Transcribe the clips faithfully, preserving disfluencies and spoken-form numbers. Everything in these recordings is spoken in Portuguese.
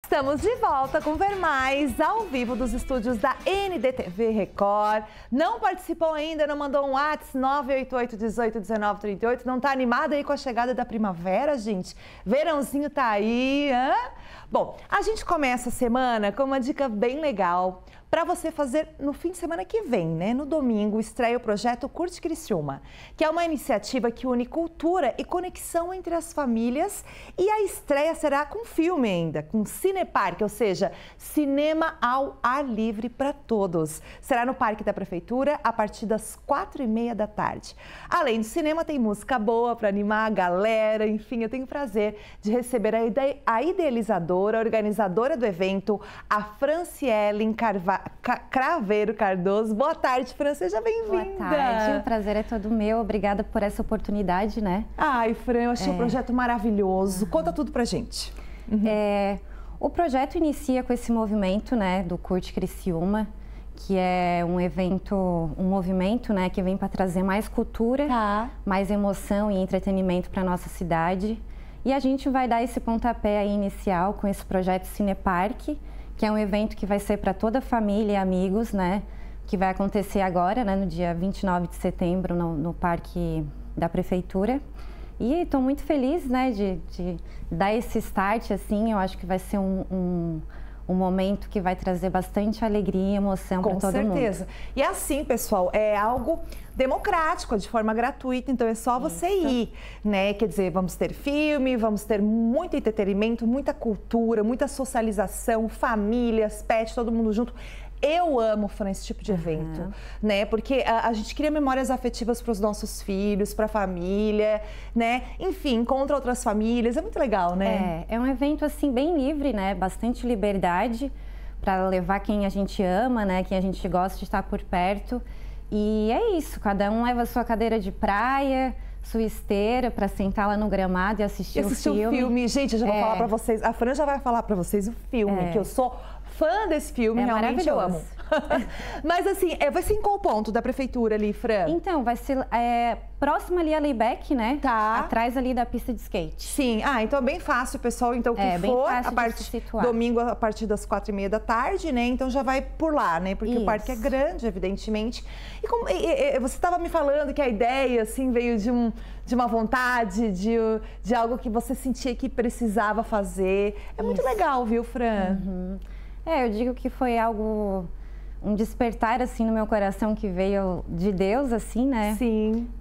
Estamos de volta com Ver Mais, ao vivo dos estúdios da N D T V Record. Não participou ainda, não mandou um WhatsApp nove oito oito, dezoito, dezenove, trinta e oito. Não tá animada aí com a chegada da primavera, gente? Verãozinho tá aí, hã? Bom, a gente começa a semana com uma dica bem legal para você fazer no fim de semana que vem, né? No domingo, estreia o projeto Curte Criciúma, que é uma iniciativa que une cultura e conexão entre as famílias, e a estreia será com filme ainda, com Cineparque, ou seja, cinema ao ar livre para todos. Será no Parque da Prefeitura a partir das quatro e meia da tarde. Além do cinema, tem música boa para animar a galera, enfim, eu tenho o prazer de receber a, ide a idealizadora, a organizadora do evento, a Franciele Carvalho. Craveiro Cardoso. Boa tarde, Fran, seja bem-vinda. Boa tarde, o prazer é todo meu. Obrigada por essa oportunidade, né? Ai, Fran, eu achei o é... um projeto maravilhoso. Conta tudo pra gente. Uhum. É, o projeto inicia com esse movimento, né, do Curte Criciúma, que é um evento, um movimento, né, que vem para trazer mais cultura, tá. mais emoção e entretenimento para nossa cidade. E a gente vai dar esse pontapé aí inicial com esse projeto Cineparque, que é um evento que vai ser para toda a família e amigos, né? Que vai acontecer agora, né? No dia vinte e nove de setembro, no, no Parque da Prefeitura. E estou muito feliz, né? De, de dar esse start, assim. Eu acho que vai ser um, um, um momento que vai trazer bastante alegria e emoção para todo mundo. Com certeza. E assim, pessoal, é algo democrático, de forma gratuita, então é só você Isso. ir, né? Quer dizer, vamos ter filme, vamos ter muito entretenimento, muita cultura, muita socialização, famílias, pets, todo mundo junto. Eu amo, Fran, esse tipo de evento, uhum. né? Porque a, a gente cria memórias afetivas para os nossos filhos, para a família, né? Enfim, contra outras famílias, é muito legal, né? É, é um evento, assim, bem livre, né? Bastante liberdade para levar quem a gente ama, né? Quem a gente gosta de estar por perto. E é isso, cada um leva a sua cadeira de praia, sua esteira para sentar lá no gramado e assistir, e assistir o filme. o filme. Gente, eu já vou é. falar para vocês, a Fran já vai falar para vocês o filme, é. que eu sou fã desse filme, é realmente eu amo. Mas assim, vai ser em qual ponto da prefeitura ali, Fran? Então, vai ser é, próximo ali a Leibeck, né? Tá. Atrás ali da pista de skate. Sim, ah, então é bem fácil, pessoal. Então, que é, for, a partir domingo a partir das quatro e meia da tarde, né? Então já vai por lá, né? Porque Isso. o parque é grande, evidentemente. E, como, e, e você estava me falando que a ideia, assim, veio de, um, de uma vontade, de, de algo que você sentia que precisava fazer. É muito Isso. legal, viu, Fran? Uhum. É, eu digo que foi algo, um despertar, assim, no meu coração que veio de Deus, assim, né? Sim.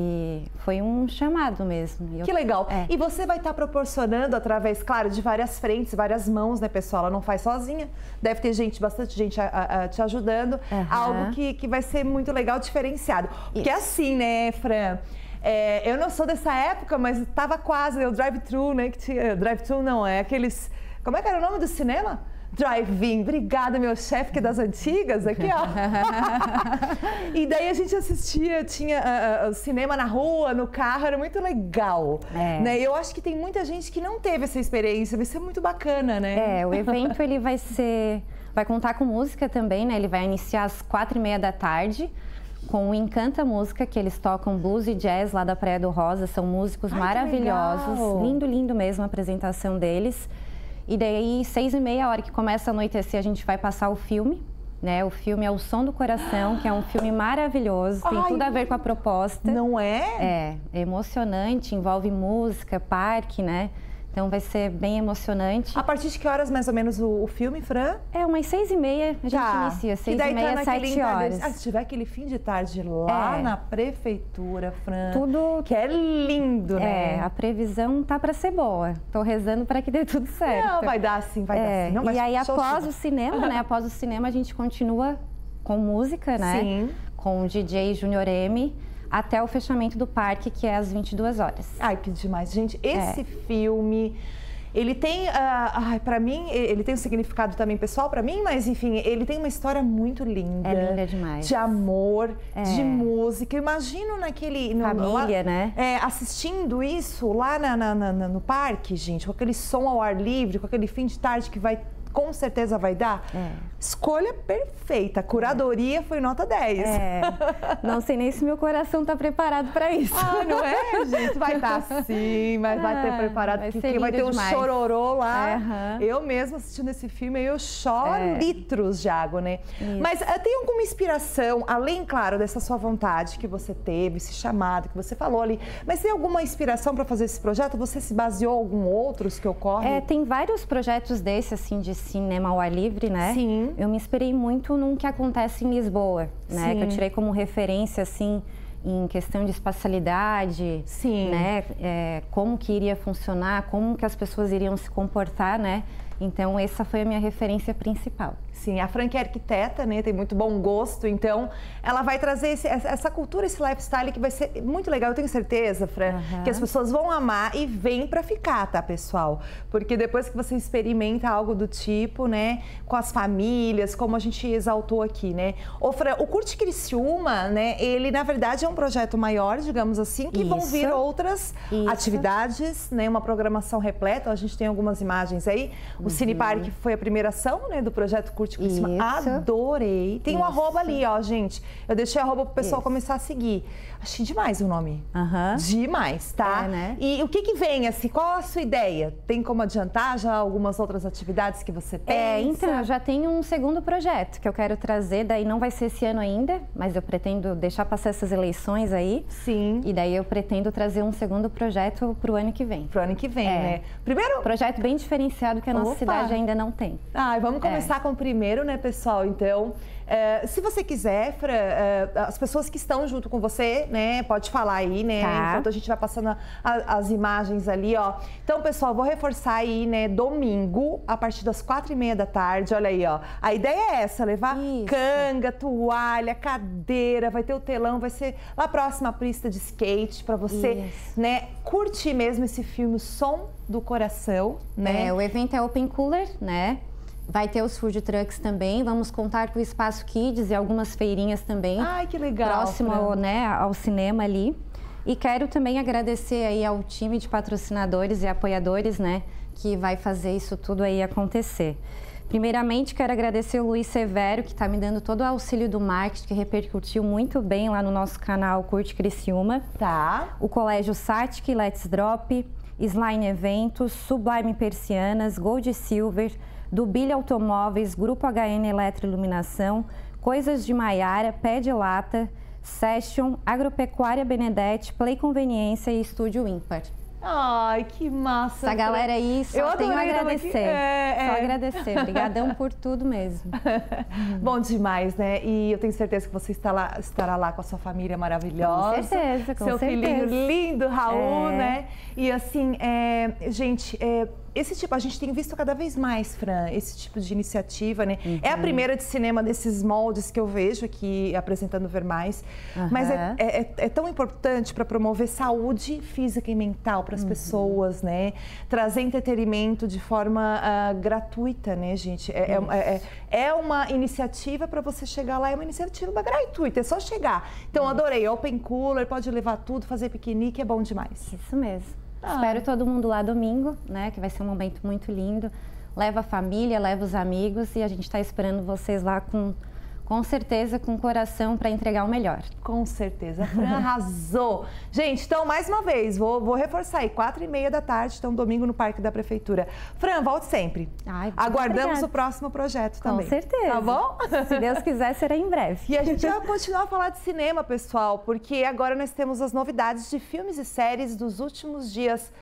E foi um chamado mesmo. Eu... Que legal. É. E você vai estar proporcionando através, claro, de várias frentes, várias mãos, né, pessoal? Ela não faz sozinha. Deve ter gente, bastante gente a, a, a te ajudando. Uhum. Algo que, que vai ser muito legal, diferenciado. Porque Isso. assim, né, Fran? É, eu não sou dessa época, mas estava quase, né, o drive-thru, né? Que tinha, drive-thru não, é aqueles... Como é que era o nome do cinema? Drive-in. Obrigada, meu chefe, que é das antigas, aqui, ó. E daí a gente assistia, tinha uh, uh, cinema na rua, no carro, era muito legal. É. Né? Eu acho que tem muita gente que não teve essa experiência, vai ser muito bacana, né? É, o evento ele vai ser, vai contar com música também, né? Ele vai iniciar às quatro e meia da tarde. Com o Encanta Música, que eles tocam blues e jazz lá da Praia do Rosa, são músicos Ai, maravilhosos, lindo, lindo mesmo a apresentação deles. E daí, seis e meia, a hora que começa a anoitecer, a gente vai passar o filme, né? O filme é O Som do Coração, que é um filme maravilhoso, tem Ai, tudo a ver com a proposta. Não é? É, é emocionante, envolve música, parque, né? Então vai ser bem emocionante. A partir de que horas, mais ou menos, o, o filme, Fran? É, umas seis e meia a gente tá. inicia, seis e meia, tá sete horas. Ah, se tiver aquele fim de tarde lá é. na prefeitura, Fran, tudo que é lindo, né? É, a previsão tá para ser boa. Tô rezando para que dê tudo certo. Não, vai dar sim, vai é. dar sim. Não, e aí, após o cinema, né? Após o cinema, a gente continua com música, né? Sim. Com o D J Junior M, até o fechamento do parque, que é às vinte e duas horas. Ai, que demais. Gente, esse é. filme, ele tem, uh, para mim, ele tem um significado também pessoal para mim, mas enfim, ele tem uma história muito linda. É linda demais. De amor, é. de música. Eu imagino naquele... Família, no, lá, né? É, assistindo isso lá na, na, na, no parque, gente, com aquele som ao ar livre, com aquele fim de tarde que vai com certeza vai dar? É. Escolha perfeita. A curadoria é. foi nota dez. É. Não sei nem se meu coração tá preparado para isso. Ah, não é, gente? Vai estar tá, sim, mas ah, vai ter preparado, vai porque vai ter um demais. chororô lá. Uhum. Eu mesma assistindo esse filme, eu choro é. litros de água, né? Isso. Mas uh, tem alguma inspiração, além, claro, dessa sua vontade que você teve, esse chamado que você falou ali, mas tem alguma inspiração para fazer esse projeto? Você se baseou em algum outros que ocorrem? É, tem vários projetos desse, assim, de cinema ao ar livre, né? Sim. Eu me inspirei muito num que acontece em Lisboa, né? Sim. Que eu tirei como referência, assim, em questão de espacialidade, Sim. né? É, como que iria funcionar, como que as pessoas iriam se comportar, né? Então, essa foi a minha referência principal. Sim, a Fran que é arquiteta, né, tem muito bom gosto, então ela vai trazer esse, essa cultura, esse lifestyle que vai ser muito legal. Eu tenho certeza, Fran, uhum. que as pessoas vão amar e vêm pra ficar, tá, pessoal? Porque depois que você experimenta algo do tipo, né, com as famílias, como a gente exaltou aqui, né? Ô, Fran, o Curte Criciúma, né, ele na verdade é um projeto maior, digamos assim, que Isso. vão vir outras Isso. atividades, né, uma programação repleta. A gente tem algumas imagens aí. O uhum. Cine Park foi a primeira ação, né, do projeto Curte Criciúma. Adorei. Tem Isso. um arroba ali, ó, gente. Eu deixei arroba pro pessoal Isso. começar a seguir. Achei demais o nome. Uhum. Demais, tá? É, né? E o que que vem, assim, qual a sua ideia? Tem como adiantar já algumas outras atividades que você pensa? É, então, eu já tenho um segundo projeto que eu quero trazer, daí não vai ser esse ano ainda, mas eu pretendo deixar passar essas eleições aí. Sim. E daí eu pretendo trazer um segundo projeto pro ano que vem. Pro ano que vem, é. né? Primeiro... Projeto bem diferenciado que a nossa Opa. cidade ainda não tem. Ah, vamos começar é. com o primeiro, né, pessoal? Então, é, se você quiser, Fran, é, as pessoas que estão junto com você, né, pode falar aí, né, tá. enquanto a gente vai passando a, a, as imagens ali, ó. Então, pessoal, vou reforçar aí, né, domingo, a partir das quatro e meia da tarde, olha aí, ó. A ideia é essa, levar Isso. canga, toalha, cadeira, vai ter o telão, vai ser lá próxima à pista de skate, pra você, Isso. né, curtir mesmo esse filme, o Som do Coração, né? É, o evento é Open Cooler, né? Vai ter os food trucks também, vamos contar com o Espaço Kids e algumas feirinhas também. Ai, que legal! Próximo ao, né, ao cinema ali. E quero também agradecer aí ao time de patrocinadores e apoiadores, né, que vai fazer isso tudo aí acontecer. Primeiramente, quero agradecer o Luiz Severo, que está me dando todo o auxílio do marketing, que repercutiu muito bem lá no nosso canal Curte Criciúma. Tá. O Colégio Satic, Let's Drop, Slime Eventos, Sublime Persianas, Gold Silver, Dubilha Automóveis, Grupo H N Eletroiluminação, Coisas de Maiara, Pé de Lata, Session, Agropecuária Benedetti, Play Conveniência e Estúdio Ímpar. Ai, que massa! Essa galera aí, só eu tenho a agradecer. É, é. Só agradecer. Obrigadão por tudo mesmo. Bom demais, né? E eu tenho certeza que você está lá, estará lá com a sua família maravilhosa. Com certeza, com Seu certeza. filhinho lindo, Raul, é. né? E assim, é, gente, é, esse tipo, a gente tem visto cada vez mais, Fran, esse tipo de iniciativa, né? Uhum. É a primeira de cinema desses moldes que eu vejo aqui apresentando Ver Mais, uhum. mas é, é, é tão importante para promover saúde física e mental para as uhum. pessoas, né? Trazer entretenimento de forma uh, gratuita, né, gente? É, é, é, é uma iniciativa para você chegar lá, é uma iniciativa gratuita, é só chegar. Então, adorei, Open Cooler, pode levar tudo, fazer piquenique, é bom demais. Isso mesmo. Ah. Espero todo mundo lá domingo, né? Que vai ser um momento muito lindo. Leva a família, leva os amigos e a gente está esperando vocês lá com, com certeza, com o coração para entregar o melhor. Com certeza. A Fran arrasou. Gente, então, mais uma vez, vou, vou reforçar aí, quatro e meia da tarde, então, domingo no Parque da Prefeitura. Fran, volte sempre. Ai, Aguardamos obrigada. o próximo projeto também. Com certeza. Tá bom? Se Deus quiser, será em breve. E a gente vai continuar a falar de cinema, pessoal, porque agora nós temos as novidades de filmes e séries dos últimos dias